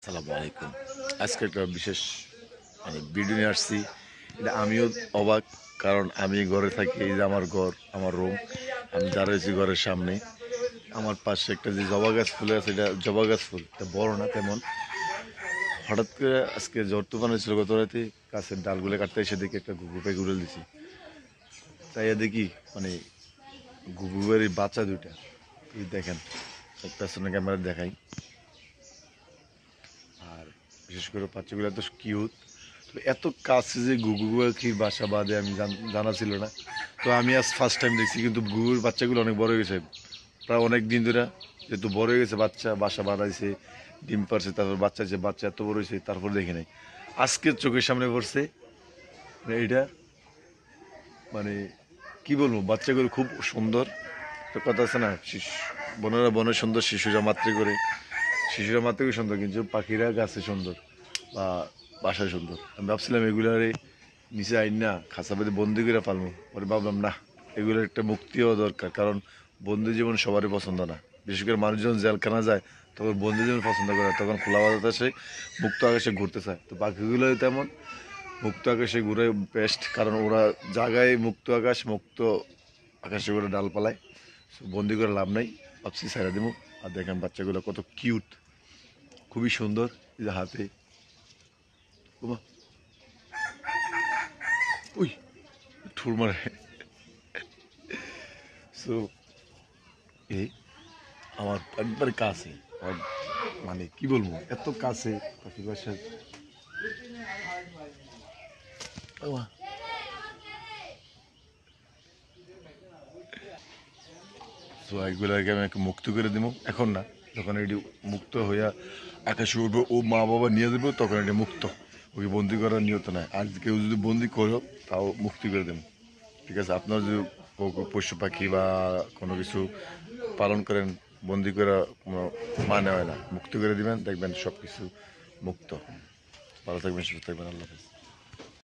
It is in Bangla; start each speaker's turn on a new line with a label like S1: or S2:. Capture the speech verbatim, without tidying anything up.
S1: আসসালামু আলাইকুম। আজকে একটা বিশেষ মানে ভিডিও নিয়ে আসছি। এটা আমিও অবাক, কারণ আমি ঘরে থাকি। এই যে আমার ঘর, আমার রুম, আমি দাঁড়িয়েছি ঘরের সামনে। আমার পাশে একটা যে জবা গাছ ফুল আছে, এটা জবা গাছ ফুল, এটা বড় না তেমন। হঠাৎ করে আজকে ঝড় তুফান হয়েছিল গত রাতে, গাছের ডালগুলো কাটতে এসে দেখি একটা ঘুঘু পাখি উড়ে দিছি। তাই দেখি মানে ঘুঘুয়ের এই বাচ্চা দুইটা, এই দেখেন, পেছনে ক্যামেরা দেখাই। আর বিশেষ করে বাচ্চাগুলো এত কিউট। তো এত কাছে যে ঘুঘু পাখির বাসা বাঁধে আমি জানা ছিল না। তো আমি আজ ফার্স্ট টাইম দেখছি, কিন্তু ঘুঘুর বাচ্চাগুলো অনেক বড় হয়ে গেছে, প্রায় অনেক দিন ধরে। যেহেতু বড় হয়ে গেছে, বাচ্চা বাসা বাঁধাইছে, ডিম পারছে, তারপর বাচ্চা যে বাচ্চা এত বড় হয়েছে, তারপর দেখি নাই, আজকে চোখের সামনে পড়ছে। এইটা মানে কি বলবো, বাচ্চাগুলো খুব সুন্দর। তো কথা আছে না, শিশু বনেরা বনে সুন্দর, শিশুরা মাতৃ করে। শিশুরা মাত্রই সুন্দর, কিন্তু পাখিরা গাছে সুন্দর বা বাসায় সুন্দর। আমি ভাবছিলাম এগুলারে নিচে আইন না খাঁচা বেঁধে বন্দি করে পালবো, পরে ভাবলাম না, এগুলোর একটা মুক্তি হওয়া দরকার। কারণ বন্দি জীবন সবারই পছন্দ না। বিশেষ করে মানুষ যখন জেলখানা যায়, তখন বন্দি জীবন পছন্দ করে না, তখন খোলা বাতাসে মুক্ত আকাশে ঘুরতে চায়। তো পাখিগুলো তেমন মুক্ত আকাশে ঘুরে বেস্ট, কারণ ওরা জায়গায় মুক্ত আকাশ, মুক্ত আকাশে করে ডাল পালায়। বন্দি করে লাভ নাই, ভাবছি ছাড়া দিব। আর দেখেন বাচ্চাগুলো কত কিউট, খুবই সুন্দর। এই যে হাতে ওমা, উই ঠুর মারে। সো এই আমার একবার কাছে, আমার মানে কি বলবো, এত কাছে পাখি বাসার। ওমা, তো এগুলোকে আমি একটু মুক্ত করে দিব, এখন না, যখন এটি মুক্ত হইয়া আকাশে উঠবো, ও মা বাবা নিয়ে দেবো, তখন এটি মুক্ত। ওকে বন্দি করার নিয়ত নাই। আর কেউ যদি বন্দি করো, তাও মুক্তি করে দেবো। ঠিক আছে, আপনার যদি পশু পাখি বা কোনো কিছু পালন করেন, বন্দি করা কোনো মানে হয় না। মুক্তি করে দিবেন, দেখবেন সব কিছু মুক্ত। ভালো থাকবেন, সুস্থ থাকবেন, আল্লাহ হাফেজ।